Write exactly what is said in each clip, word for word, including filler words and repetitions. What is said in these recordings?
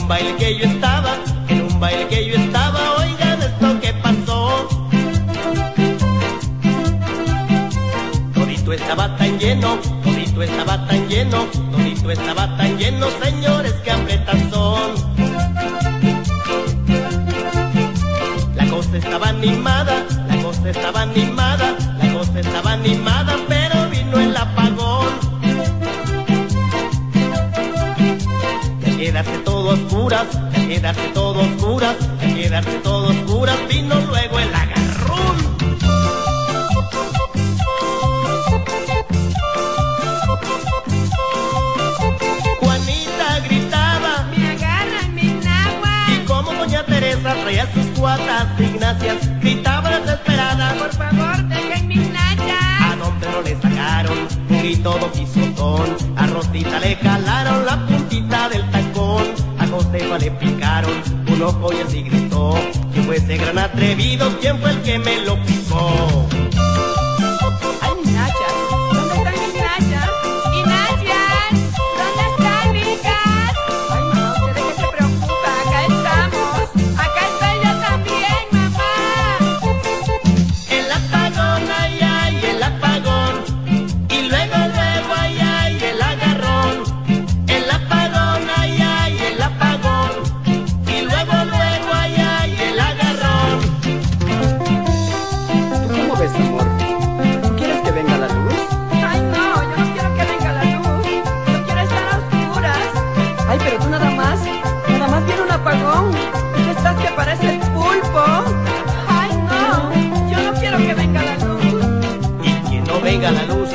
un baile que yo estaba, en un baile que yo estaba, oigan esto que pasó. Todito estaba tan lleno, todito estaba tan lleno, todito estaba tan lleno, señores, que apretazón. La cosa estaba animada, la cosa estaba animada, la cosa estaba animada, pero vino el apagón. Y al quedarse todo a oscuras, y al quedarse todo a oscuras, y al quedarse todo a oscuras, vino luego el agarrón. Juanita gritaba: me agarran mi náhuatl. Y como doña Teresa traía sus cuatas ignacias, gritaba desesperada: por favor, dejen mis nachas. A don Pedro le sacaron un grito don pisotón, a Rosita le jalaron la puntita del tacón, a Josefa le picaron un ojo y así gritó: ¿quién fue ese gran atrevido? ¿Quién fue el que me lo picó? Ay, mis nachas, ¿dónde están mis nachas? ¡Mis nachas! ¿Dónde están, hijas? Ay, mamá, ¿usted de qué se preocupa? Acá estamos. Acá estoy yo también, mamá. El apagón, ay, ay, el apagón. Y luego, luego, ay, ay, el agarrón. El apagón, ay, ay, el apagón. Y luego, luego, ay, ay, el agarrón. ¿Cómo ves, amor? ¿Quieres que venga la luz? Ay, no, yo no quiero que venga la luz. Yo quiero estar a oscuras. Ay, pero tú nada más, nada más viene un apagón. Tú estás que pareces pulpo. Ay, no, yo no quiero que venga la luz. Y que no venga la luz.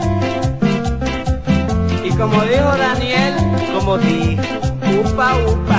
Y como dijo Daniel, Como dijo upa, upa.